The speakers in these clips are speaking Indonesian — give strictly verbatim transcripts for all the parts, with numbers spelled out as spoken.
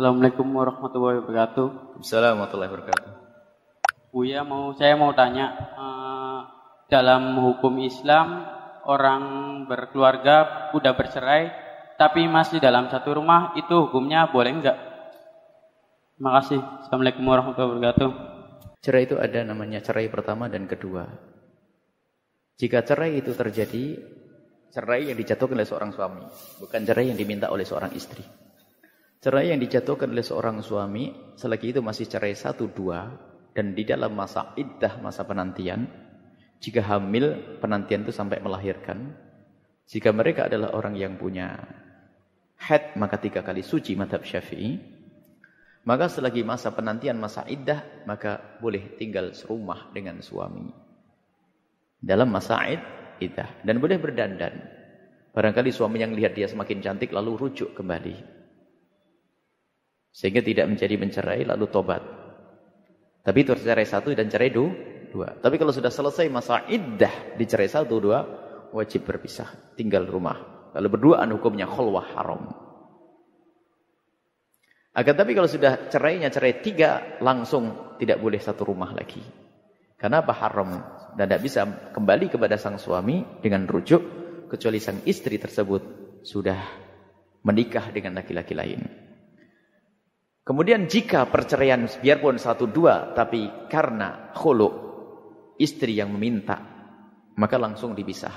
Assalamualaikum warahmatullahi wabarakatuh. Assalamualaikum warahmatullahi wabarakatuh. Buya mau saya mau tanya, eh, dalam hukum Islam orang berkeluarga udah bercerai tapi masih dalam satu rumah, itu hukumnya boleh enggak? Terima kasih. Assalamualaikum warahmatullahi wabarakatuh. Cerai itu ada namanya cerai pertama dan kedua. Jika cerai itu terjadi, cerai yang dijatuhkan oleh seorang suami, bukan cerai yang diminta oleh seorang istri. Cerai yang dijatuhkan oleh seorang suami, selagi itu masih cerai satu dua, dan di dalam masa iddah, masa penantian, jika hamil, penantian itu sampai melahirkan, jika mereka adalah orang yang punya haid, maka tiga kali suci madhab Syafi'i, maka selagi masa penantian, masa iddah, maka boleh tinggal serumah dengan suami. Dalam masa iddah. Dan boleh berdandan. Barangkali suami yang lihat dia semakin cantik, lalu rujuk kembali. Sehingga tidak menjadi mencerai, lalu tobat. Tapi itu cerai satu dan cerai dua. Tapi kalau sudah selesai masa iddah, di cerai satu, dua, wajib berpisah. Tinggal rumah. Kalau berduaan hukumnya khulwah haram. Akan tapi kalau sudah cerainya cerai tiga, langsung tidak boleh satu rumah lagi. Karena apa? Haram. Dan tidak bisa kembali kepada sang suami dengan rujuk, kecuali sang istri tersebut sudah menikah dengan laki-laki lain. Kemudian jika perceraian biarpun satu dua, tapi karena khulu, istri yang meminta, maka langsung dipisah.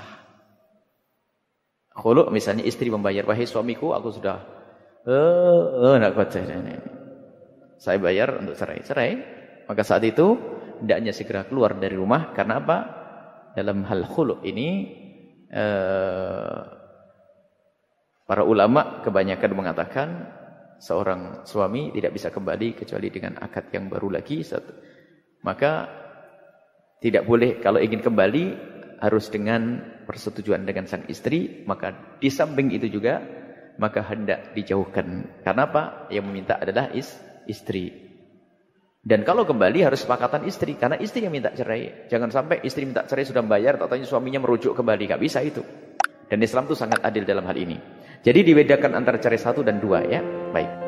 Khulu misalnya istri membayar, wahai suamiku, aku sudah eh eh nak kuat saya. Saya bayar untuk cerai. Cerai. Maka saat itu hendaknya segera keluar dari rumah. Karena apa? Dalam hal khulu ini eh, para ulama kebanyakan mengatakan seorang suami tidak bisa kembali kecuali dengan akad yang baru lagi. Maka tidak boleh, kalau ingin kembali harus dengan persetujuan dengan sang istri. Maka di samping itu juga, maka hendak dijauhkan. Karena apa? Yang meminta adalah is, istri. Dan kalau kembali harus sepakatan istri. Karena istri yang minta cerai. Jangan sampai istri minta cerai sudah membayar, tak tanya suaminya merujuk kembali. Gak bisa itu. Dan Islam itu sangat adil dalam hal ini. Jadi dibedakan antara cerai satu dan dua ya. Baik.